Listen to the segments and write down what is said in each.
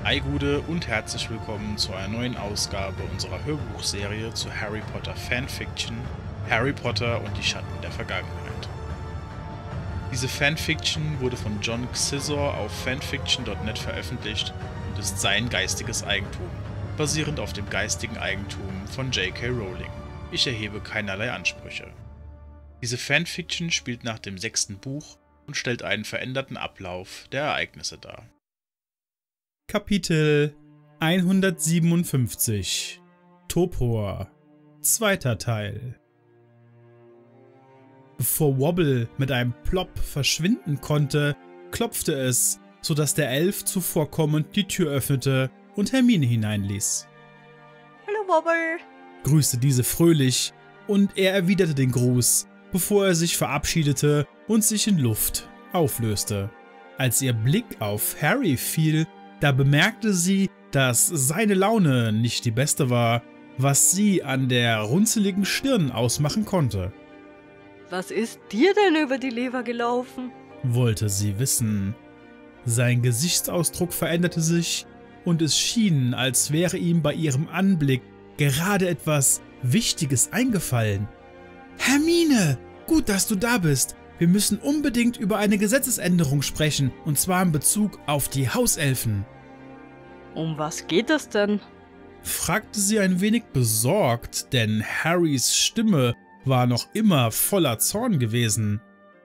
Ei Gude und herzlich willkommen zu einer neuen Ausgabe unserer Hörbuchserie zu Harry Potter Fanfiction Harry Potter und die Schatten der Vergangenheit. Diese Fanfiction wurde von John Xizor auf fanfiction.net veröffentlicht und ist sein geistiges Eigentum, basierend auf dem geistigen Eigentum von J.K. Rowling. Ich erhebe keinerlei Ansprüche. Diese Fanfiction spielt nach dem 6. Buch und stellt einen veränderten Ablauf der Ereignisse dar. Kapitel 157 Topor 2. Teil. Bevor Wobble mit einem Plop verschwinden konnte, klopfte es, sodass der Elf zuvorkommend die Tür öffnete und Hermine hineinließ. Hallo Wobble, Grüßte diese fröhlich und er erwiderte den Gruß, bevor er sich verabschiedete und sich in Luft auflöste. Als ihr Blick auf Harry fiel, da bemerkte sie, dass seine Laune nicht die beste war, was sie an der runzeligen Stirn ausmachen konnte. was ist dir denn über die Leber gelaufen? Wollte sie wissen. Sein Gesichtsausdruck veränderte sich und es schien, als wäre ihm bei ihrem Anblick gerade etwas Wichtiges eingefallen. Hermine, gut, dass du da bist. Wir müssen unbedingt über eine Gesetzesänderung sprechen, und zwar in Bezug auf die Hauselfen. Um was geht es denn? Fragte sie ein wenig besorgt, denn Harrys Stimme war noch immer voller Zorn gewesen.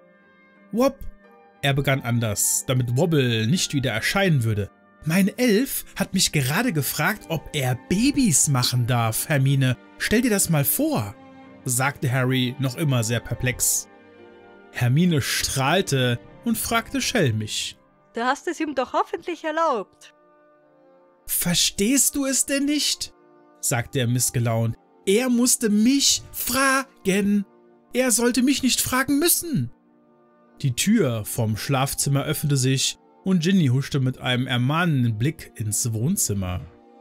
Wob, er begann anders, damit Wobble nicht wieder erscheinen würde. Mein Elf hat mich gerade gefragt, ob er Babys machen darf, Hermine. Stell dir das mal vor, sagte Harry noch immer sehr perplex. Hermine strahlte und fragte schelmisch. Du hast es ihm doch hoffentlich erlaubt. Verstehst du es denn nicht? Sagte er missgelaunt. Er musste mich fragen. Er sollte mich nicht fragen müssen. Die Tür vom Schlafzimmer öffnete sich und Ginny huschte mit einem ermahnenden Blick ins Wohnzimmer.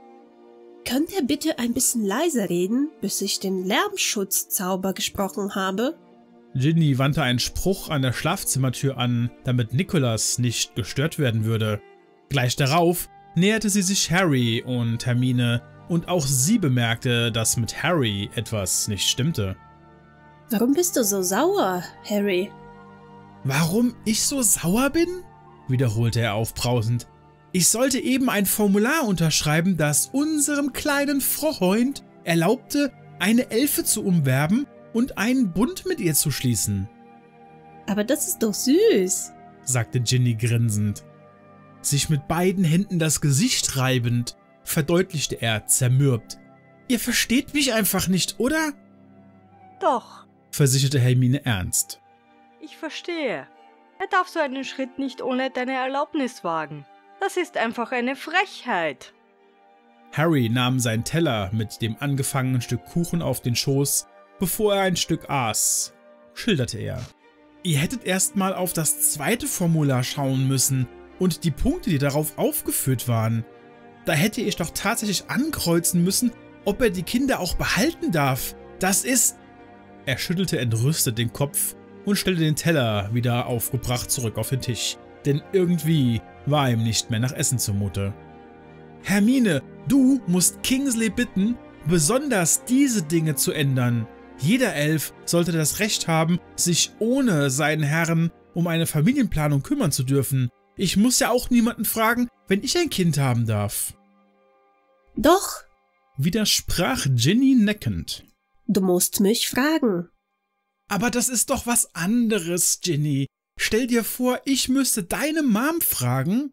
Könnt ihr bitte ein bisschen leiser reden, bis ich den Lärmschutzzauber gesprochen habe? Ginny wandte einen Spruch an der Schlafzimmertür an, damit Nicholas nicht gestört werden würde. Gleich darauf näherte sie sich Harry und Hermine und auch sie bemerkte, dass mit Harry etwas nicht stimmte. Warum bist du so sauer, Harry? Warum ich so sauer bin? Wiederholte er aufbrausend. Ich sollte eben ein Formular unterschreiben, das unserem kleinen Freund erlaubte, eine Elfe zu umwerben und einen Bund mit ihr zu schließen. Aber das ist doch süß, sagte Ginny grinsend. Sich mit beiden Händen das Gesicht reibend, verdeutlichte er zermürbt. Ihr versteht mich einfach nicht, oder? Doch, Versicherte Hermine ernst. ich verstehe. Er darf so einen Schritt nicht ohne deine Erlaubnis wagen. Das ist einfach eine Frechheit. Harry nahm seinen Teller mit dem angefangenen Stück Kuchen auf den Schoß, bevor er ein Stück aß, schilderte er. Ihr hättet erst mal auf das 2. Formular schauen müssen und die Punkte, die darauf aufgeführt waren. Da hätte ich doch tatsächlich ankreuzen müssen, ob er die Kinder auch behalten darf. Das ist... Er schüttelte entrüstet den Kopf und stellte den Teller wieder aufgebracht zurück auf den Tisch, denn irgendwie war ihm nicht mehr nach Essen zumute. Hermine, du musst Kingsley bitten, besonders diese Dinge zu ändern. Jeder Elf sollte das Recht haben, sich ohne seinen Herrn um eine Familienplanung kümmern zu dürfen. Ich muss ja auch niemanden fragen, wenn ich ein Kind haben darf. Doch, Widersprach Ginny neckend. du musst mich fragen. Aber das ist doch was anderes, Ginny. Stell dir vor, ich müsste deine Mom fragen.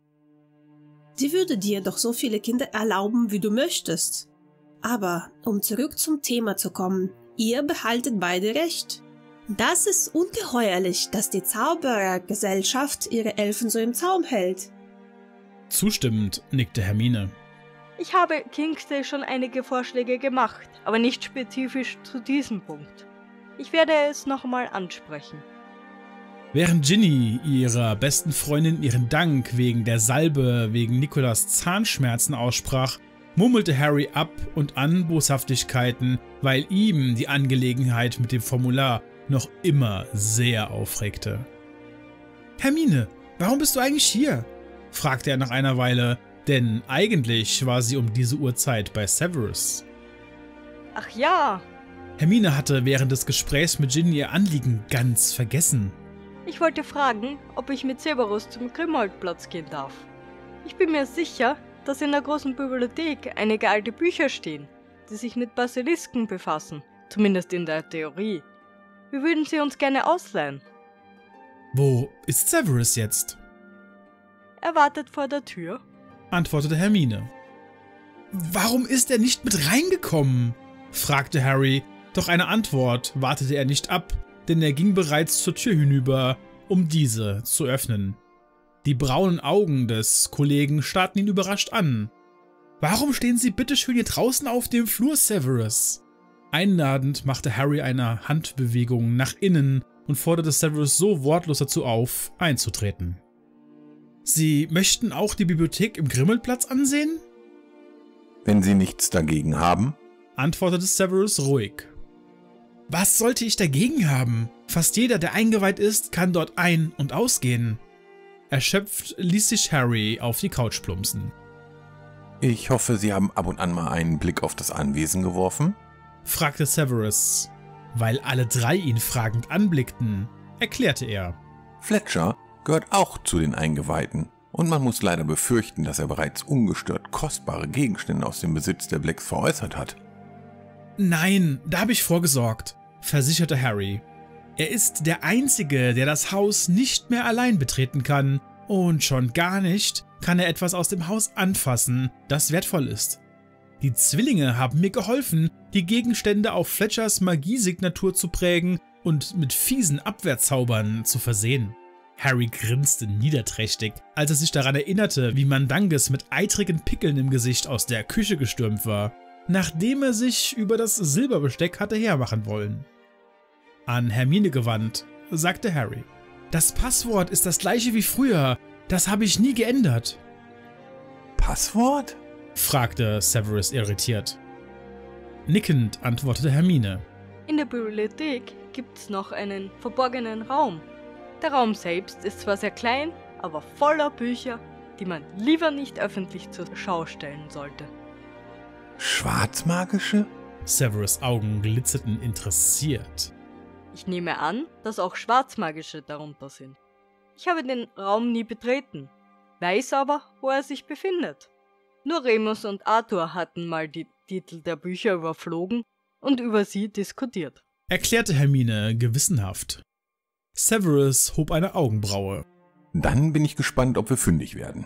Sie würde dir doch so viele Kinder erlauben, wie du möchtest. Aber um zurück zum Thema zu kommen, ihr behaltet beide Recht. Das ist ungeheuerlich, dass die Zauberergesellschaft ihre Elfen so im Zaum hält. Zustimmend nickte Hermine. Ich habe Kingsley schon einige Vorschläge gemacht, aber nicht spezifisch zu diesem Punkt. Ich werde es nochmal ansprechen. Während Ginny ihrer besten Freundin ihren Dank wegen der Salbe wegen Nicholas Zahnschmerzen aussprach, murmelte Harry ab und an Boshaftigkeiten, weil ihm die Angelegenheit mit dem Formular noch immer sehr aufregte. Hermine, warum bist du eigentlich hier? Fragte er nach einer Weile, Denn eigentlich war sie um diese Uhrzeit bei Severus. Ach ja, Hermine hatte während des Gesprächs mit Ginny ihr Anliegen ganz vergessen. ich wollte fragen, ob ich mit Severus zum Grimmauld-Platz gehen darf. Ich bin mir sicher, dass in der großen Bibliothek einige alte Bücher stehen, die sich mit Basilisken befassen, zumindest in der Theorie. Wir würden sie uns gerne ausleihen. Wo ist Severus jetzt? Er wartet vor der Tür. Antwortete Hermine. Warum ist er nicht mit reingekommen? Fragte Harry, doch eine Antwort wartete er nicht ab, denn er ging bereits zur Tür hinüber, um diese zu öffnen. Die braunen Augen des Kollegen starrten ihn überrascht an. Warum stehen Sie bitteschön hier draußen auf dem Flur, Severus? Einladend machte Harry eine Handbewegung nach innen und forderte Severus so wortlos dazu auf, einzutreten. Sie möchten auch die Bibliothek im Grimmauld-Platz ansehen? Wenn Sie nichts dagegen haben, Antwortete Severus ruhig. Was sollte ich dagegen haben? Fast jeder, der eingeweiht ist, kann dort ein- und ausgehen. Erschöpft ließ sich Harry auf die Couch plumpsen. ich hoffe, Sie haben ab und an mal einen Blick auf das Anwesen geworfen. Fragte Severus. Weil alle drei ihn fragend anblickten, erklärte er. Fletcher gehört auch zu den Eingeweihten und man muss leider befürchten, dass er bereits ungestört kostbare Gegenstände aus dem Besitz der Blacks veräußert hat. Nein, da habe ich vorgesorgt, versicherte Harry. Er ist der Einzige, der das Haus nicht mehr allein betreten kann und schon gar nicht kann er etwas aus dem Haus anfassen, das wertvoll ist. Die Zwillinge haben mir geholfen, die Gegenstände auf Fletchers Magiesignatur zu prägen und mit fiesen Abwehrzaubern zu versehen. Harry grinste niederträchtig, als er sich daran erinnerte, wie Mandanges mit eitrigen Pickeln im Gesicht aus der Küche gestürmt war, nachdem er sich über das Silberbesteck hatte hermachen wollen. An Hermine gewandt, sagte Harry. Das Passwort ist das gleiche wie früher, das habe ich nie geändert. Passwort? Fragte Severus irritiert. Nickend antwortete Hermine. In der Bibliothek gibt's noch einen verborgenen Raum. Der Raum selbst ist zwar sehr klein, aber voller Bücher, die man lieber nicht öffentlich zur Schau stellen sollte. Schwarzmagische? Severus' Augen glitzerten interessiert. Ich nehme an, dass auch Schwarzmagische darunter sind. Ich habe den Raum nie betreten, weiß aber, wo er sich befindet. Nur Remus und Arthur hatten mal die Titel der Bücher überflogen und über sie diskutiert. Erklärte Hermine gewissenhaft. Severus hob eine Augenbraue. Dann bin ich gespannt, ob wir fündig werden.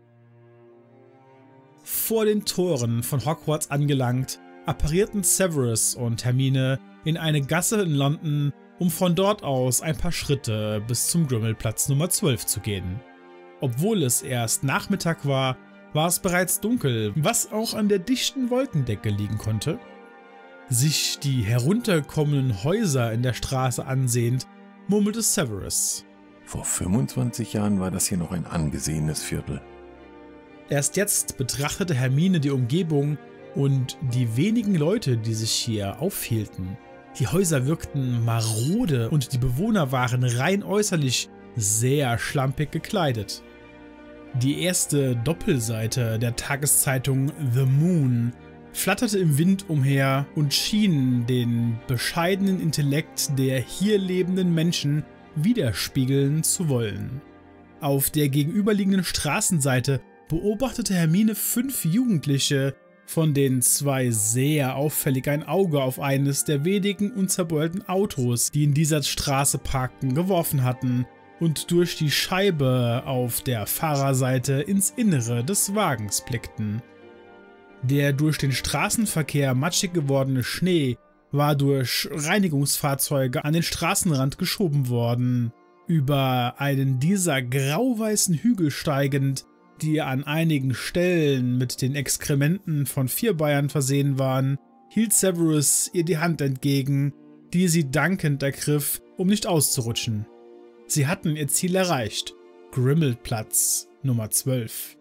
Vor den Toren von Hogwarts angelangt, apparierten Severus und Hermine in eine Gasse in London, um von dort aus ein paar Schritte bis zum Grimmauld-Platz Nummer 12 zu gehen. Obwohl es erst Nachmittag war, war es bereits dunkel, was auch an der dichten Wolkendecke liegen konnte. Sich die herunterkommenden Häuser in der Straße ansehend, murmelte Severus. Vor 25 Jahren war das hier noch ein angesehenes Viertel. Erst jetzt betrachtete Hermine die Umgebung und die wenigen Leute, die sich hier aufhielten. Die Häuser wirkten marode und die Bewohner waren rein äußerlich sehr schlampig gekleidet. Die erste Doppelseite der Tageszeitung The Moon flatterte im Wind umher und schien den bescheidenen Intellekt der hier lebenden Menschen widerspiegeln zu wollen. Auf der gegenüberliegenden Straßenseite beobachtete Hermine 5 Jugendliche, von denen 2 sehr auffällig ein Auge auf eines der wenigen unzerbeulten Autos, die in dieser Straße parkten, geworfen hatten und durch die Scheibe auf der Fahrerseite ins Innere des Wagens blickten. Der durch den Straßenverkehr matschig gewordene Schnee war durch Reinigungsfahrzeuge an den Straßenrand geschoben worden. Über einen dieser grauweißen Hügel steigend, die an einigen Stellen mit den Exkrementen von Vierbeiern versehen waren, hielt Severus ihr die Hand entgegen, die sie dankend ergriff, um nicht auszurutschen. Sie hatten ihr Ziel erreicht, Grimmauld-Platz Nummer 12.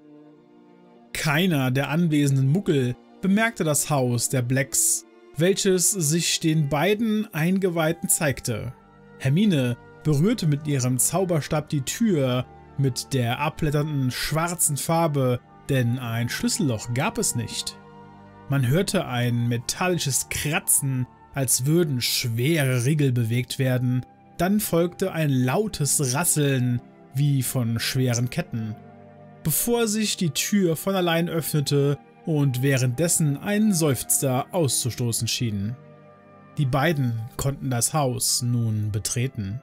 Keiner der anwesenden Muggel bemerkte das Haus der Blacks, welches sich den beiden Eingeweihten zeigte. Hermine berührte mit ihrem Zauberstab die Tür mit der abblätternden schwarzen Farbe, denn ein Schlüsselloch gab es nicht. Man hörte ein metallisches Kratzen, als würden schwere Riegel bewegt werden, dann folgte ein lautes Rasseln wie von schweren Ketten, bevor sich die Tür von allein öffnete und währenddessen ein Seufzer auszustoßen schien. Die beiden konnten das Haus nun betreten.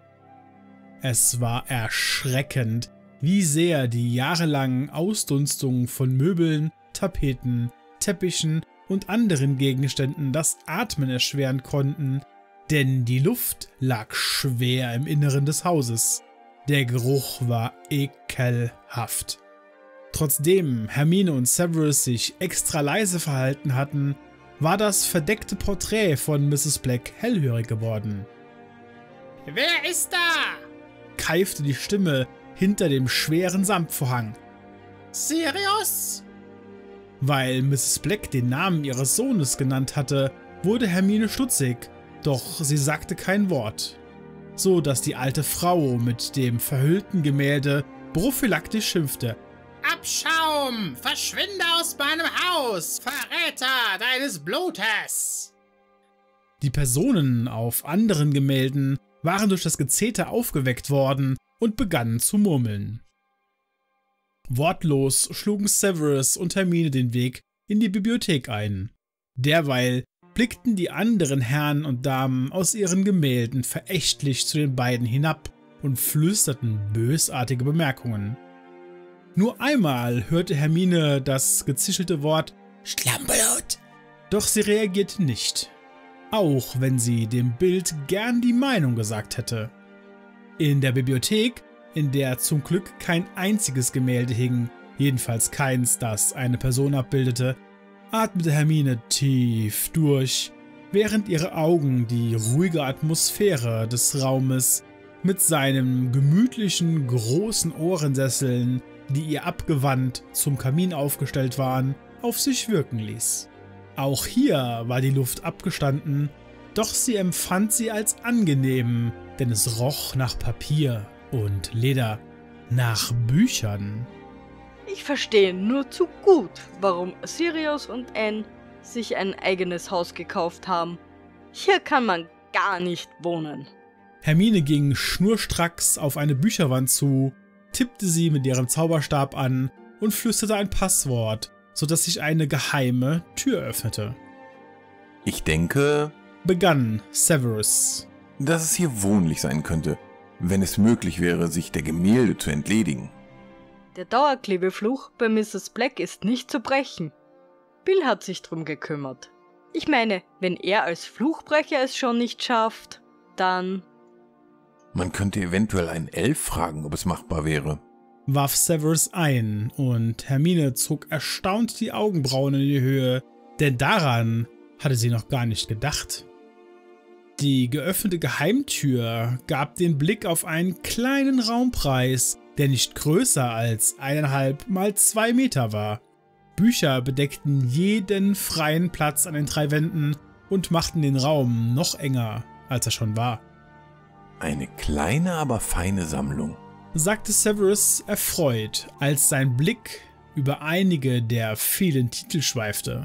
Es war erschreckend, wie sehr die jahrelangen Ausdunstungen von Möbeln, Tapeten, Teppichen und anderen Gegenständen das Atmen erschweren konnten, denn die Luft lag schwer im Inneren des Hauses. Der Geruch war ekelhaft. Trotzdem Hermine und Severus sich extra leise verhalten hatten, war das verdeckte Porträt von Mrs. Black hellhörig geworden. »Wer ist da?« keifte die Stimme hinter dem schweren Samtvorhang. »Sirius?« Weil Mrs. Black den Namen ihres Sohnes genannt hatte, wurde Hermine stutzig, doch sie sagte kein Wort, so dass die alte Frau mit dem verhüllten Gemälde prophylaktisch schimpfte. »Abschaum! Verschwinde aus meinem Haus, Verräter deines Blutes!« Die Personen auf anderen Gemälden waren durch das Gezeter aufgeweckt worden und begannen zu murmeln. Wortlos schlugen Severus und Hermine den Weg in die Bibliothek ein. Derweil blickten die anderen Herren und Damen aus ihren Gemälden verächtlich zu den beiden hinab und flüsterten bösartige Bemerkungen. Nur einmal hörte Hermine das gezischelte Wort »Schlammblut«, doch sie reagierte nicht, auch wenn sie dem Bild gern die Meinung gesagt hätte. In der Bibliothek, in der zum Glück kein einziges Gemälde hing, jedenfalls keins, das eine Person abbildete, atmete Hermine tief durch, während ihre Augen die ruhige Atmosphäre des Raumes mit seinen gemütlichen großen Ohrensesseln, die ihr abgewandt zum Kamin aufgestellt waren, auf sich wirken ließ. Auch hier war die Luft abgestanden, doch sie empfand sie als angenehm, denn es roch nach Papier und Leder, nach Büchern. Ich verstehe nur zu gut, warum Sirius und Anne sich ein eigenes Haus gekauft haben. Hier kann man gar nicht wohnen. Hermine ging schnurstracks auf eine Bücherwand zu, tippte sie mit ihrem Zauberstab an und flüsterte ein Passwort, sodass sich eine geheime Tür öffnete. Ich denke, begann Severus, dass es hier wohnlich sein könnte, wenn es möglich wäre, sich der Gemälde zu entledigen. Der Dauerklebefluch bei Mrs. Black ist nicht zu brechen. Bill hat sich drum gekümmert. Ich meine, wenn er als Fluchbrecher es schon nicht schafft, dann... Man könnte eventuell einen Elf fragen, ob es machbar wäre, warf Severus ein, und Hermine zog erstaunt die Augenbrauen in die Höhe, denn daran hatte sie noch gar nicht gedacht. Die geöffnete Geheimtür gab den Blick auf einen kleinen Raum preis, der nicht größer als 1,5 mal 2 Meter war. Bücher bedeckten jeden freien Platz an den 3 Wänden und machten den Raum noch enger, als er schon war. Eine kleine, aber feine Sammlung, sagte Severus erfreut, als sein Blick über einige der vielen Titel schweifte.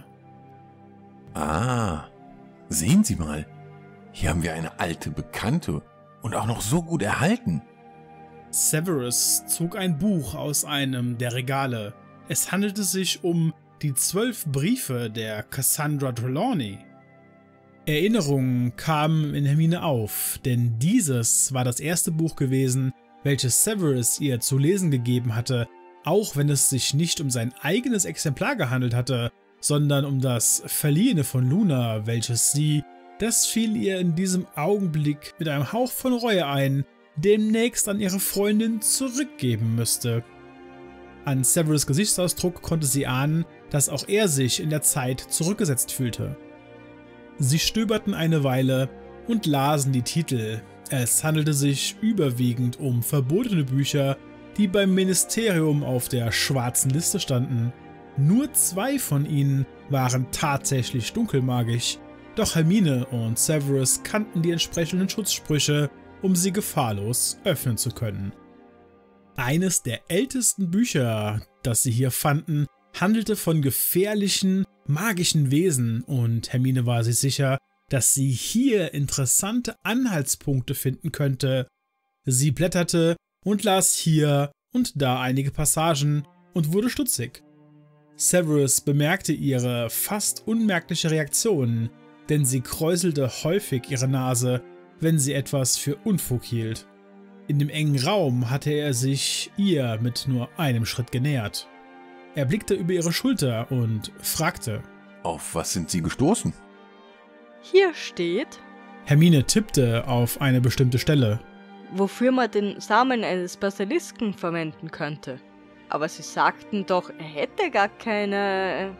Ah, sehen Sie mal, hier haben wir eine alte Bekannte und auch noch so gut erhalten. Severus zog ein Buch aus einem der Regale. Es handelte sich um die 12 Briefe der Cassandra Trelawney. Erinnerungen kamen in Hermine auf, denn dieses war das erste Buch gewesen, welches Severus ihr zu lesen gegeben hatte, auch wenn es sich nicht um sein eigenes Exemplar gehandelt hatte, sondern um das verliehene von Luna, welches sie, das fiel ihr in diesem Augenblick mit einem Hauch von Reue ein, demnächst an ihre Freundin zurückgeben müsste. An Severus' Gesichtsausdruck konnte sie ahnen, dass auch er sich in der Zeit zurückgesetzt fühlte. Sie stöberten eine Weile und lasen die Titel. Es handelte sich überwiegend um verbotene Bücher, die beim Ministerium auf der schwarzen Liste standen. Nur 2 von ihnen waren tatsächlich dunkelmagisch, doch Hermine und Severus kannten die entsprechenden Schutzsprüche, um sie gefahrlos öffnen zu können. Eines der ältesten Bücher, das sie hier fanden, handelte von gefährlichen, magischen Wesen und Hermine war sich sicher, dass sie hier interessante Anhaltspunkte finden könnte. Sie blätterte und las hier und da einige Passagen und wurde stutzig. Severus bemerkte ihre fast unmerkliche Reaktion, denn sie kräuselte häufig ihre Nase, wenn sie etwas für Unfug hielt. In dem engen Raum hatte er sich ihr mit nur einem Schritt genähert. Er blickte über ihre Schulter und fragte: Auf was sind Sie gestoßen? Hier steht, Hermine tippte auf eine bestimmte Stelle. wofür man den Samen eines Basilisken verwenden könnte. Aber sie sagten doch, er hätte gar keine...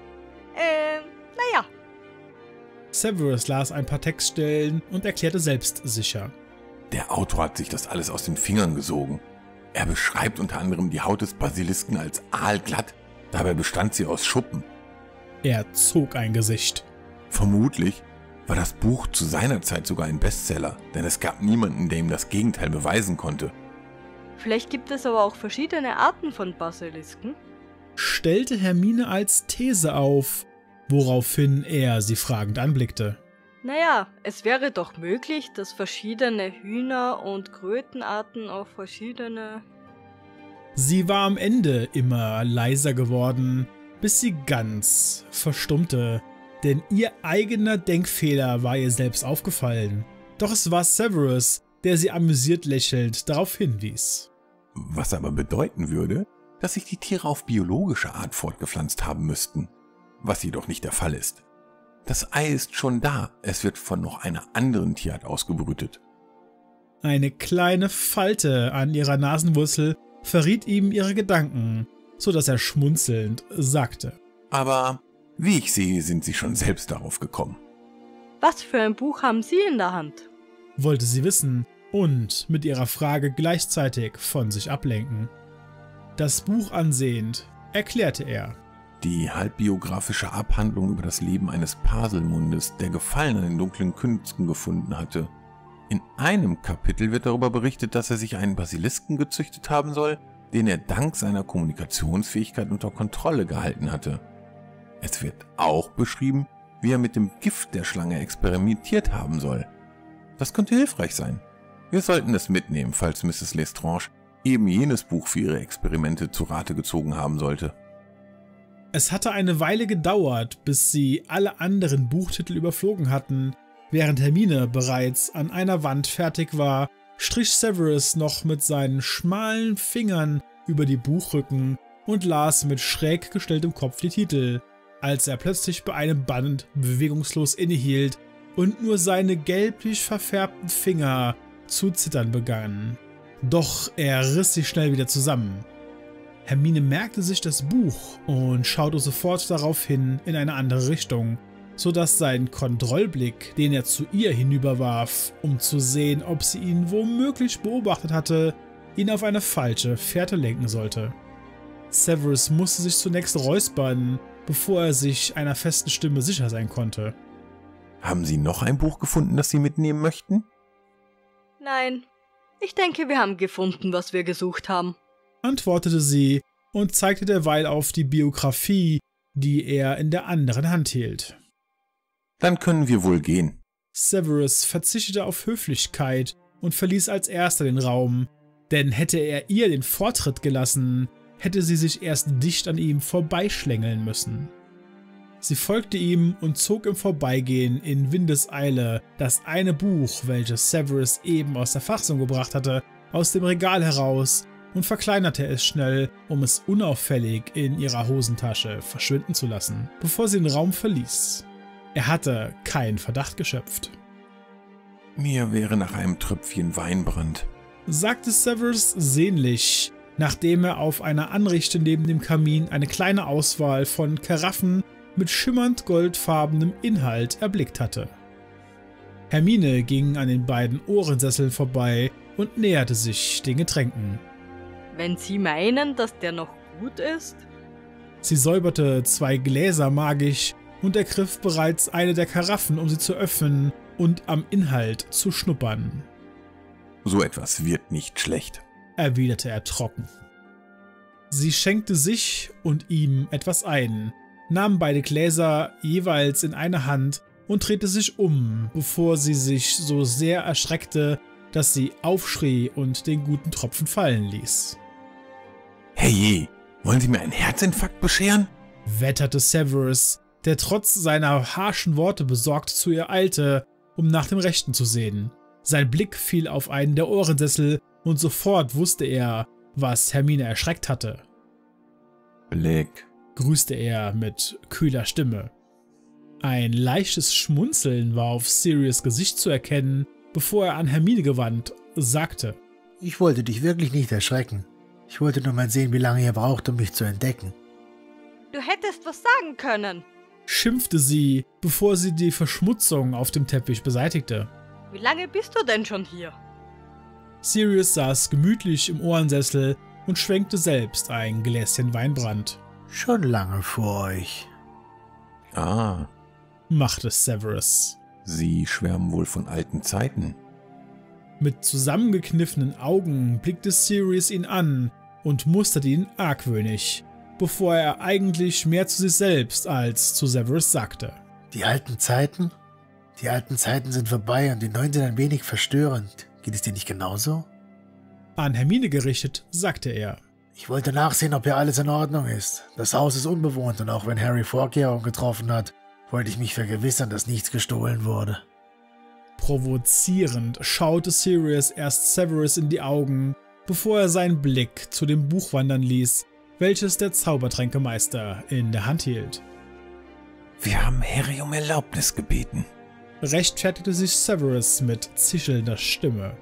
naja. Severus las ein paar Textstellen und erklärte selbstsicher: Der Autor hat sich das alles aus den Fingern gesogen. Er beschreibt unter anderem die Haut des Basilisken als aalglatt, dabei bestand sie aus Schuppen. Er zog ein Gesicht. Vermutlich war das Buch zu seiner Zeit sogar ein Bestseller, denn es gab niemanden, der ihm das Gegenteil beweisen konnte. Vielleicht gibt es aber auch verschiedene Arten von Basilisken. Stellte Hermine als These auf, woraufhin er sie fragend anblickte. Naja, es wäre doch möglich, dass verschiedene Hühner- und Krötenarten auf verschiedene... Sie war am Ende immer leiser geworden, bis sie ganz verstummte, denn ihr eigener Denkfehler war ihr selbst aufgefallen. Doch es war Severus, der sie amüsiert lächelnd darauf hinwies. Was aber bedeuten würde, dass sich die Tiere auf biologische Art fortgepflanzt haben müssten, was jedoch nicht der Fall ist. Das Ei ist schon da, es wird von noch einer anderen Tierart ausgebrütet. Eine kleine Falte an ihrer Nasenwurzel verriet ihm ihre Gedanken, so dass er schmunzelnd sagte: Aber wie ich sehe, sind Sie schon selbst darauf gekommen. Was für ein Buch haben Sie in der Hand? Wollte sie wissen und mit ihrer Frage gleichzeitig von sich ablenken. Das Buch ansehend, erklärte er: Die halbbiografische Abhandlung über das Leben eines Paselmundes, der Gefallen an den dunklen Künsten gefunden hatte. In einem Kapitel wird darüber berichtet, dass er sich einen Basilisken gezüchtet haben soll, den er dank seiner Kommunikationsfähigkeit unter Kontrolle gehalten hatte. Es wird auch beschrieben, wie er mit dem Gift der Schlange experimentiert haben soll. Das könnte hilfreich sein. Wir sollten es mitnehmen, falls Mrs. Lestrange eben jenes Buch für ihre Experimente zu Rate gezogen haben sollte. Es hatte eine Weile gedauert, bis sie alle anderen Buchtitel überflogen hatten. Während Hermine bereits an einer Wand fertig war, strich Severus noch mit seinen schmalen Fingern über die Buchrücken und las mit schräg gestelltem Kopf die Titel, als er plötzlich bei einem Band bewegungslos innehielt und nur seine gelblich verfärbten Finger zu zittern begannen. Doch er riss sich schnell wieder zusammen. Hermine merkte sich das Buch und schaute sofort daraufhin in eine andere Richtung, sodass sein Kontrollblick, den er zu ihr hinüberwarf, um zu sehen, ob sie ihn womöglich beobachtet hatte, ihn auf eine falsche Fährte lenken sollte. Severus musste sich zunächst räuspern, bevor er sich einer festen Stimme sicher sein konnte. Haben Sie noch ein Buch gefunden, das Sie mitnehmen möchten? Nein, ich denke, wir haben gefunden, was wir gesucht haben, antwortete sie und zeigte derweil auf die Biografie, die er in der anderen Hand hielt. Dann können wir wohl gehen. Severus verzichtete auf Höflichkeit und verließ als erster den Raum, denn hätte er ihr den Vortritt gelassen, hätte sie sich erst dicht an ihm vorbeischlängeln müssen. Sie folgte ihm und zog im Vorbeigehen in Windeseile das eine Buch, welches Severus eben aus der Fassung gebracht hatte, aus dem Regal heraus und verkleinerte es schnell, um es unauffällig in ihrer Hosentasche verschwinden zu lassen, bevor sie den Raum verließ. Er hatte keinen Verdacht geschöpft. Mir wäre nach einem Tröpfchen Weinbrand, sagte Severus sehnlich, nachdem er auf einer Anrichte neben dem Kamin eine kleine Auswahl von Karaffen mit schimmernd goldfarbenem Inhalt erblickt hatte. Hermine ging an den beiden Ohrensesseln vorbei und näherte sich den Getränken. Wenn Sie meinen, dass der noch gut ist? Sie säuberte 2 Gläser magisch und ergriff bereits eine der Karaffen, um sie zu öffnen und am Inhalt zu schnuppern. So etwas wird nicht schlecht, erwiderte er trocken. Sie schenkte sich und ihm etwas ein, nahm beide Gläser jeweils in eine Hand und drehte sich um, bevor sie sich so sehr erschreckte, dass sie aufschrie und den guten Tropfen fallen ließ. Herrje, wollen Sie mir einen Herzinfarkt bescheren? Wetterte Severus, der trotz seiner harschen Worte besorgt zu ihr eilte, um nach dem Rechten zu sehen. Sein Blick fiel auf einen der Ohrensessel und sofort wusste er, was Hermine erschreckt hatte. Black, grüßte er mit kühler Stimme. Ein leichtes Schmunzeln war auf Sirius' Gesicht zu erkennen, bevor er an Hermine gewandt sagte: Ich wollte dich wirklich nicht erschrecken. Ich wollte nur mal sehen, wie lange ihr braucht, um mich zu entdecken. Du hättest was sagen können, schimpfte sie, bevor sie die Verschmutzung auf dem Teppich beseitigte. Wie lange bist du denn schon hier? Sirius saß gemütlich im Ohrensessel und schwenkte selbst ein Gläschen Weinbrand. Schon lange vor euch. Ah, machte Severus. Sie schwärmen wohl von alten Zeiten. Mit zusammengekniffenen Augen blickte Sirius ihn an und musterte ihn argwöhnig, bevor er eigentlich mehr zu sich selbst als zu Severus sagte. Die alten Zeiten? Die alten Zeiten sind vorbei und die neuen sind ein wenig verstörend. Geht es dir nicht genauso? An Hermine gerichtet, sagte er. Ich wollte nachsehen, ob hier alles in Ordnung ist. Das Haus ist unbewohnt und auch wenn Harry Vorkehrungen getroffen hat, wollte ich mich vergewissern, dass nichts gestohlen wurde. Provozierend schaute Sirius erst Severus in die Augen, bevor er seinen Blick zu dem Buch wandern ließ, welches der Zaubertränkemeister in der Hand hielt. Wir haben Harry um Erlaubnis gebeten, rechtfertigte sich Severus mit zischelnder Stimme.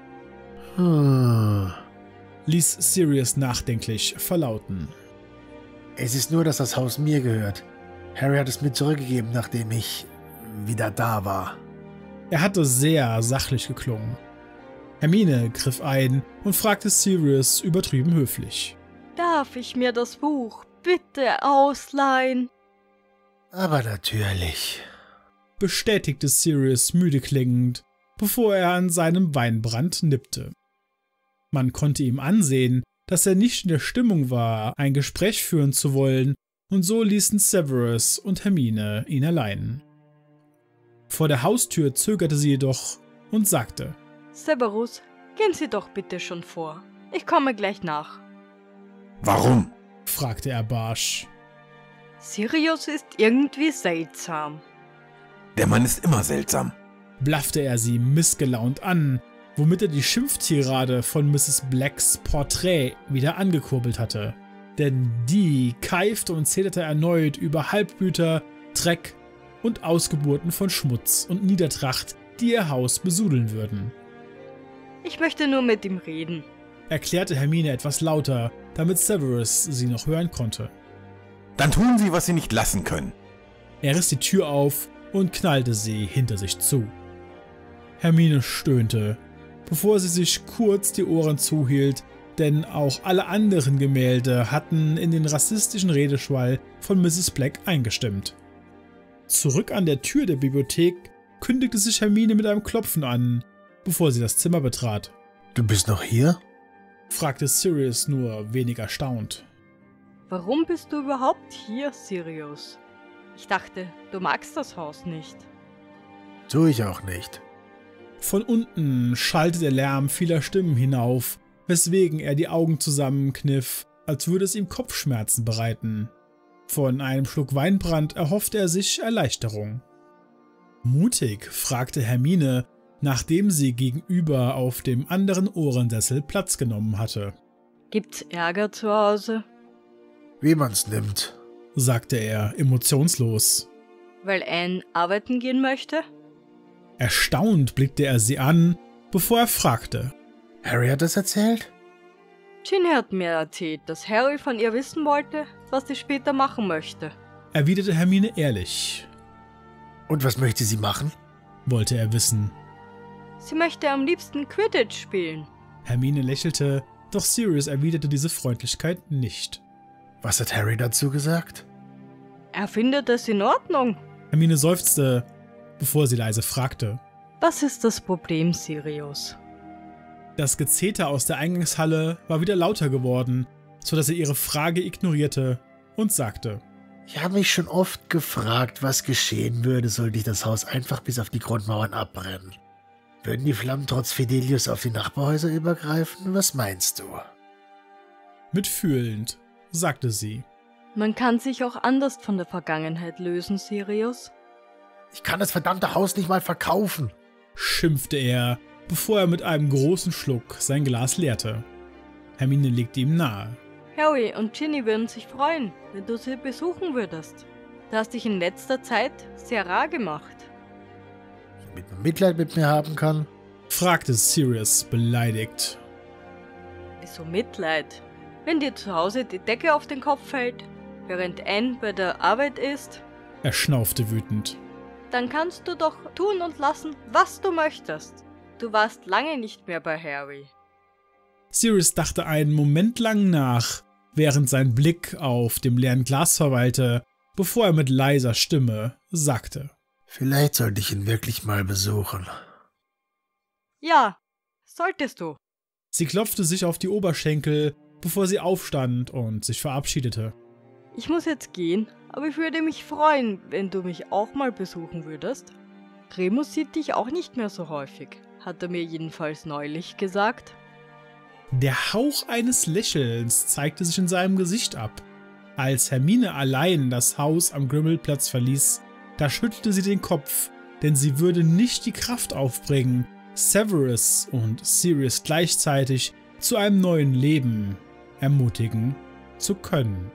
Ließ Sirius nachdenklich verlauten. Es ist nur, dass das Haus mir gehört. Harry hat es mir zurückgegeben, nachdem ich wieder da war. Er hatte sehr sachlich geklungen. Hermine griff ein und fragte Sirius übertrieben höflich. Darf ich mir das Buch bitte ausleihen? Aber natürlich, bestätigte Sirius müde klingend, bevor er an seinem Weinbrand nippte. Man konnte ihm ansehen, dass er nicht in der Stimmung war, ein Gespräch führen zu wollen, und so ließen Severus und Hermine ihn allein. Vor der Haustür zögerte sie jedoch und sagte: Severus, gehen Sie doch bitte schon vor. Ich komme gleich nach. Warum? fragte er barsch. Sirius ist irgendwie seltsam. Der Mann ist immer seltsam, blaffte er sie missgelaunt an, womit er die Schimpftirade von Mrs. Blacks Porträt wieder angekurbelt hatte. Denn die keifte und zeterte erneut über Halbblüter, Dreck und Ausgeburten von Schmutz und Niedertracht, die ihr Haus besudeln würden. Ich möchte nur mit ihm reden, erklärte Hermine etwas lauter, damit Severus sie noch hören konnte. Dann tun Sie, was Sie nicht lassen können. Er riss die Tür auf und knallte sie hinter sich zu. Hermine stöhnte, bevor sie sich kurz die Ohren zuhielt, denn auch alle anderen Gemälde hatten in den rassistischen Redeschwall von Mrs. Black eingestimmt. Zurück an der Tür der Bibliothek kündigte sich Hermine mit einem Klopfen an, bevor sie das Zimmer betrat. Du bist noch hier? Fragte Sirius nur wenig erstaunt. Warum bist du überhaupt hier, Sirius? Ich dachte, du magst das Haus nicht. Tu ich auch nicht. Von unten schallte der Lärm vieler Stimmen hinauf, weswegen er die Augen zusammenkniff, als würde es ihm Kopfschmerzen bereiten. Von einem Schluck Weinbrand erhoffte er sich Erleichterung. Mutig fragte Hermine, nachdem sie gegenüber auf dem anderen Ohrensessel Platz genommen hatte. Gibt's Ärger zu Hause? Wie man's nimmt, sagte er emotionslos. Weil Anne arbeiten gehen möchte? Erstaunt blickte er sie an, bevor er fragte. Harry hat das erzählt? Ginny hat mir erzählt, dass Harry von ihr wissen wollte, was sie später machen möchte. Erwiderte Hermine ehrlich. Und was möchte sie machen? Wollte er wissen. Sie möchte am liebsten Quidditch spielen. Hermine lächelte, doch Sirius erwiderte diese Freundlichkeit nicht. Was hat Harry dazu gesagt? Er findet es in Ordnung. Hermine seufzte, bevor sie leise fragte. Was ist das Problem, Sirius? Das Gezeter aus der Eingangshalle war wieder lauter geworden, sodass er ihre Frage ignorierte und sagte: Ich habe mich schon oft gefragt, was geschehen würde, sollte ich das Haus einfach bis auf die Grundmauern abbrennen. Würden die Flammen trotz Fidelius auf die Nachbarhäuser übergreifen? Was meinst du? Mitfühlend sagte sie: Man kann sich auch anders von der Vergangenheit lösen, Sirius. Ich kann das verdammte Haus nicht mal verkaufen, schimpfte er, bevor er mit einem großen Schluck sein Glas leerte. Hermine legte ihm nahe. Harry und Ginny würden sich freuen, wenn du sie besuchen würdest. Du hast dich in letzter Zeit sehr rar gemacht. Damit man Mitleid mit mir haben kann? Fragte Sirius beleidigt. Wieso Mitleid? Wenn dir zu Hause die Decke auf den Kopf fällt, während Anne bei der Arbeit ist, Er schnaufte wütend. dann kannst du doch tun und lassen, was du möchtest. Du warst lange nicht mehr bei Harry. Sirius dachte einen Moment lang nach, während sein Blick auf dem leeren Glas verweilte, bevor er mit leiser Stimme sagte: Vielleicht sollte ich ihn wirklich mal besuchen. Ja, solltest du. Sie klopfte sich auf die Oberschenkel, bevor sie aufstand und sich verabschiedete. Ich muss jetzt gehen, aber ich würde mich freuen, wenn du mich auch mal besuchen würdest. Remus sieht dich auch nicht mehr so häufig, hat er mir jedenfalls neulich gesagt. Der Hauch eines Lächelns zeigte sich in seinem Gesicht ab. Als Hermine allein das Haus am Grimmauld-Platz verließ, da schüttelte sie den Kopf, denn sie würde nicht die Kraft aufbringen, Severus und Sirius gleichzeitig zu einem neuen Leben ermutigen zu können.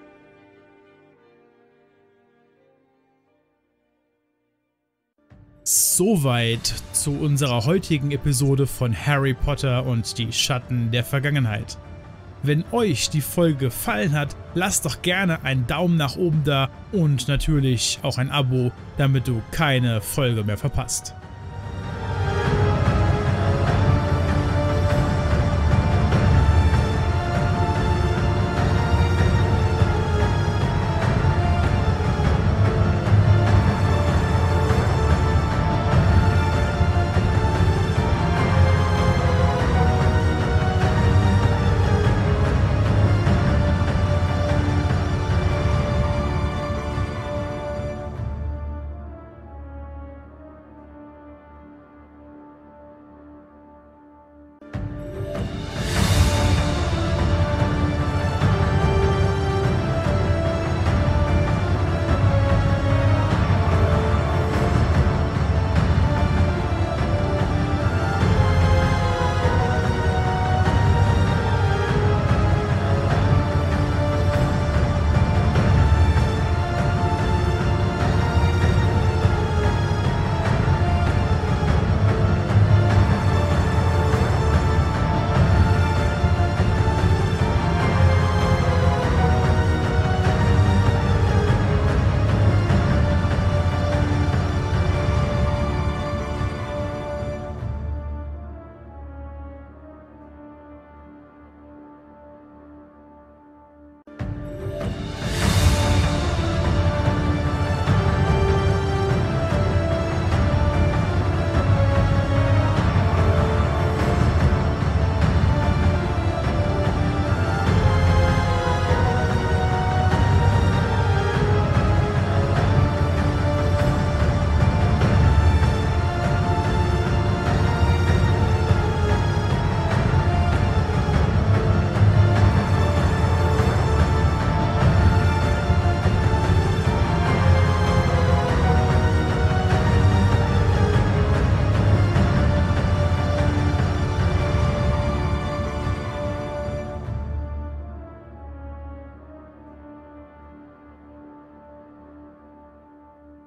Soweit zu unserer heutigen Episode von Harry Potter und die Schatten der Vergangenheit. Wenn euch die Folge gefallen hat, lasst doch gerne einen Daumen nach oben da und natürlich auch ein Abo, damit du keine Folge mehr verpasst.